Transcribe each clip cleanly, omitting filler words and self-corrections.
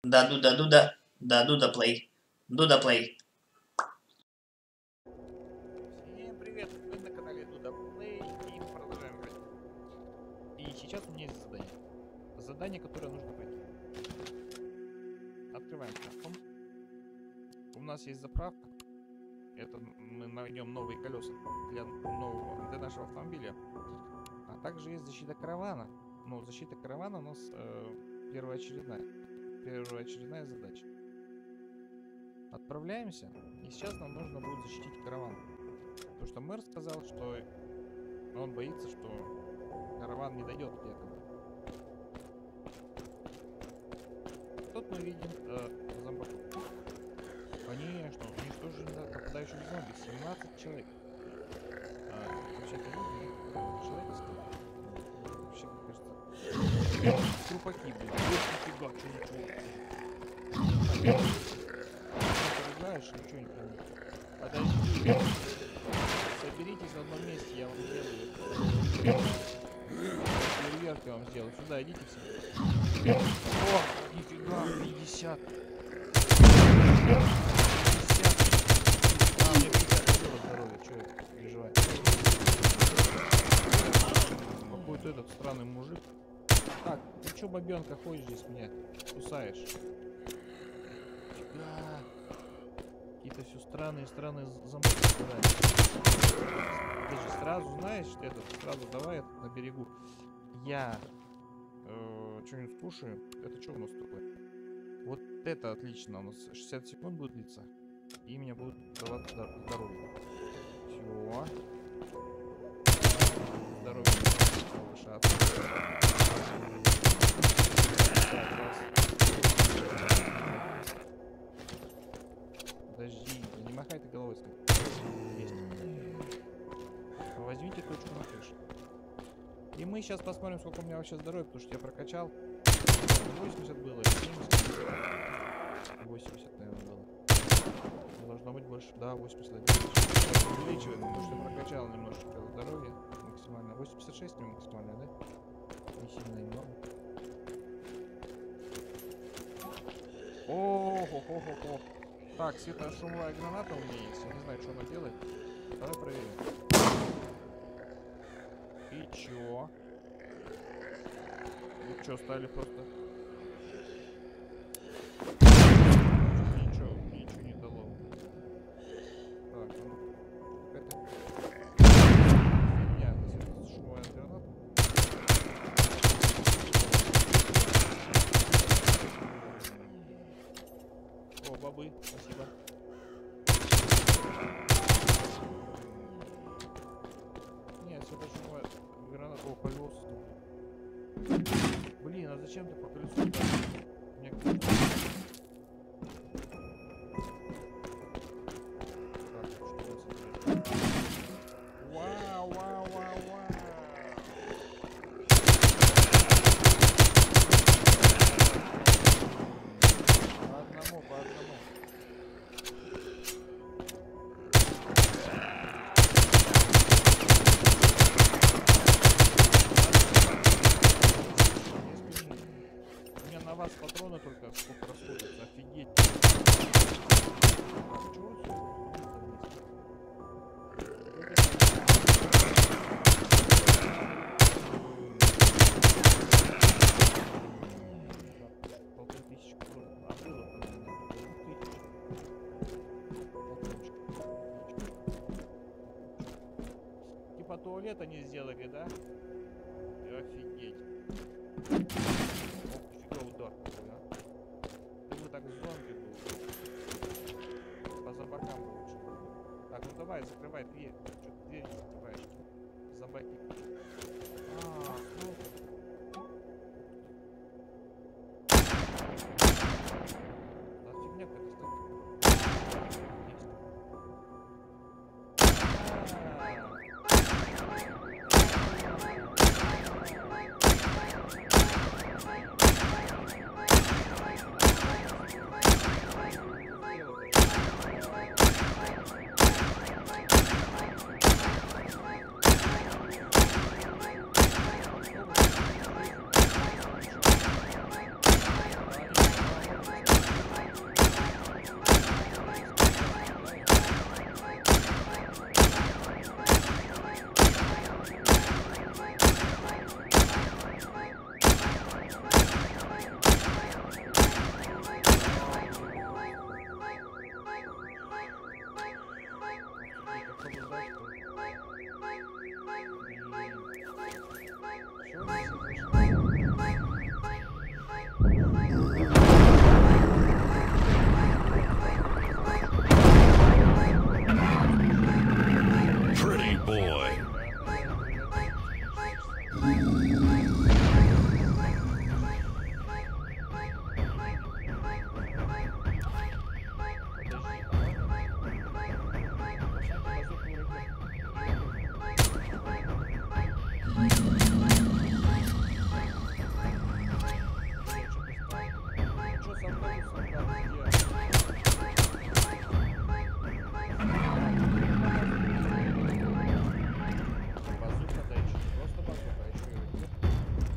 Дуда плей. Дуда плей. Всем привет! Вы на канале Дуда Плей и мы продолжаем играть. И сейчас у меня есть задание. Задание, которое нужно пройти. Открываем карту. У нас есть заправка. Это мы найдем новые колеса для нашего автомобиля. А также есть защита каравана. Но защита каравана у нас первоочередная задача. Отправляемся. И сейчас нам нужно будет защитить караван. Потому что мэр сказал, что он боится, что караван не дойдет якобы. Тут мы видим зомбаков. Конечно, уничтожили нападающих зомби. 17 человек. Вообще-то люди, человек стоит. Вообще, мне кажется, трупаки, блин. Нифига, что ничего. Ты знаешь, ничего не помню. Подожди. Соберитесь в одном месте, я вам сделаю. Фейерверк я вам сделаю. Сюда идите все. О, нифига, 50. 50. Мне 50 здоровья, что я переживаю. Какой-то этот странный мужик. Так, ты чё, бабёнка, ходишь здесь меня? Кусаешь. Да. Какие-то все странные зомби. Ты же сразу знаешь, что это сразу давай на берегу. Я что-нибудь скушаю. Это что у нас такое? Вот это отлично. У нас 60 секунд будет длиться. И меня будут давать здоровье. Все. Здоровье повышаться. Подожди, не махай ты головой. Есть. Возьмите точку на крыше. И мы сейчас посмотрим, сколько у меня вообще здоровья, потому что я прокачал. 80 было, 70. 80, наверное, было. Должно быть больше. Да, 81. Увеличиваем, потому что прокачал немножечко здоровья. Максимально. 86 не максимально, да? Не сильно много. О-хо-хо-хо-хо. Так, светошумовая граната у меня есть. Я не знаю, что она делает. Давай проверим. И чё? Вы чё, стали просто... Ничего не дало. Так, ну... Какая-то... Фигня, светошумовая граната. О, бобы, спасибо. Нет, светошумовая граната. О, колеса. Блин, а зачем ты по колесу? Мне кажется... Так, что у нас это? Вау. По одному. У меня на вас патроны только сколько расходуются, офигеть. Типа туалет они сделали, да? Офигеть. Фига удар такой, а? Ты бы так зомби был. По зомбакам лучше. Так, ну давай, закрывай дверь. Что ты дверь не закрываешь? Зомбаки. Ну. Да фигня какая-то стоит. Базука, да еще не просто базука, а еще и ракета.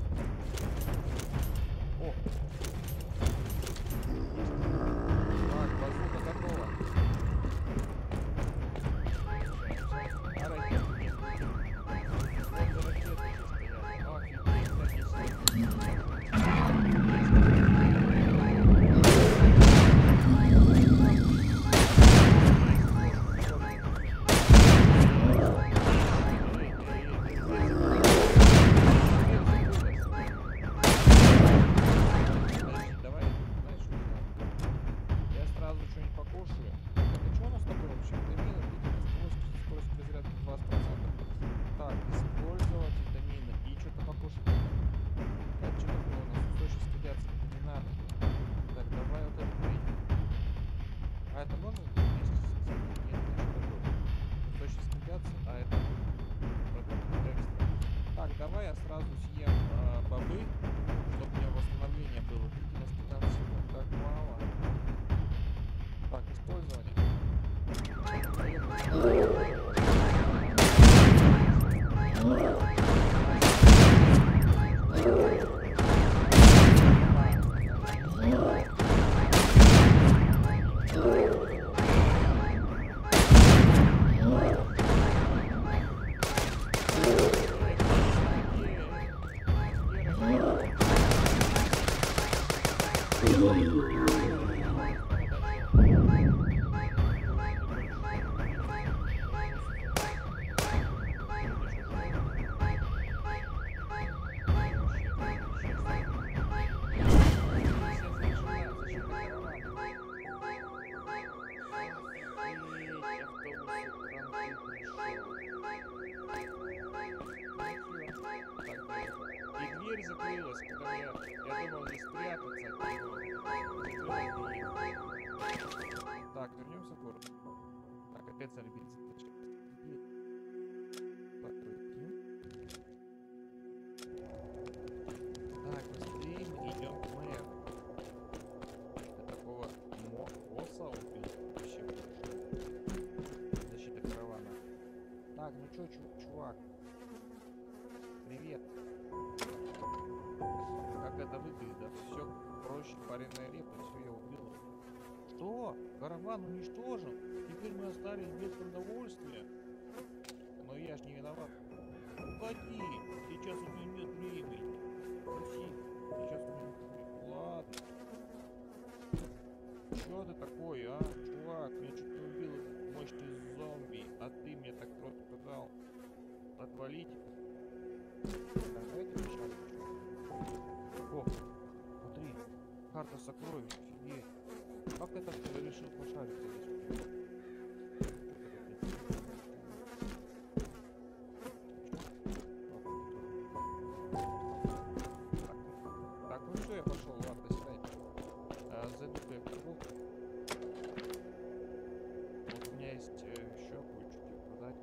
О! Так, базука готова. А ракеты нет. Вот за ракеты еще стоят. Офигеть, давай, знаешь, что сделаем? Я сразу что-нибудь покушаю. Так, а что у нас такое вообще? Витамины, скорость разрядки 20%. Так, использовать витамины и что-то покушать надо. Так, что такое у нас? Устойчивость к радиации, это не надо. Так, давай вот это выйдем. А это можно вместе с экзаменом? Нет, это что такое? Устойчивость к радиации, а это экстра. Так, давай я сразу съем бобы, чтобы у меня восстановление было. Длительность 15 секунд. Так мало. Так, использование. И дверь закрылась, когда я думал здесь спрятаться от него. Так, вернемся в город. Так, опять зарубить задачи. Так, пройти. Так, быстрее мы идем к мэру. Для такого босса убить вообще хорошо. Защита каравана. Так, ну чё, чувак? Привет. Как это выглядит? Да? Все проще пареной репы, все я убил. Что? Караван уничтожен? Теперь мы остались без продовольствия? Но я ж не виноват. Уходи! Сейчас у меня нет времени. Уходи. Сейчас у меня нет времени. Ладно. Что ты такой, а? Чувак, меня чуть не убил мощный зомби, а ты мне так просто дал. Отвалить. Давайте решать. О, смотри, карта сокровищ, офигеть. Как это ты решил пошариться здесь? Так, ну все, я пошел, ладно, до свидания. Зайду-ка я в торговку. Вот у меня есть еще кое-что продать.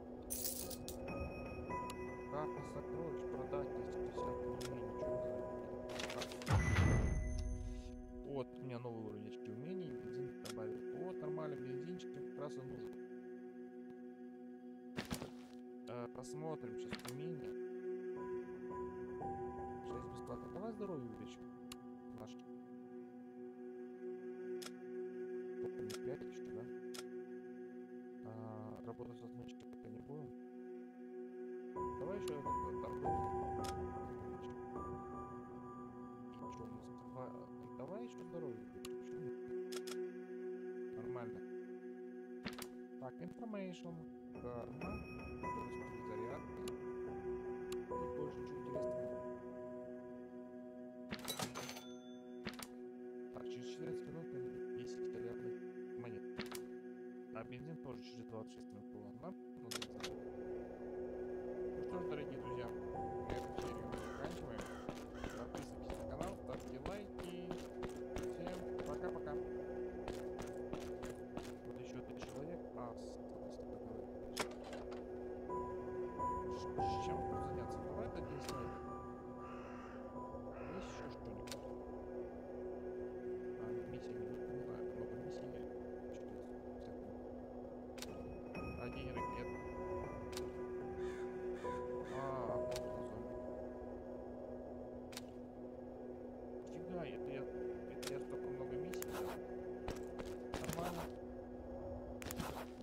Карта сокровищ продать 250 умений, ничего. Вот, у меня новый уровень очки умений, бензин добавил. Вот, нормально, бензинчик как раз и нужен. Посмотрим сейчас умения. 6 бесплатно. Давай здоровье увеличим. Наш. 5 еще, да? Работать со смычкой пока не будем. Давай еще этот торговый. Давай еще здоровье. Нормально. Так, information, карма, зарядки. И больше ничего интересного. Так, через 14 минут 10 миллиардов монет. А бензин тоже через 26 минут было. Да? Ну что ж, дорогие друзья, мы эту серию заканчиваем. Подписывайтесь на канал, ставьте лайки. Всем пока-пока. Вот еще 3 человек. С чем заняться? Давай это один снайпер. Есть еще что-нибудь? Миссия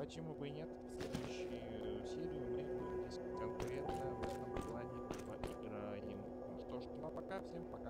почему бы и нет? В следующую серию мы конкретно в этом плане поиграем. Ну что ж, ну а пока всем пока.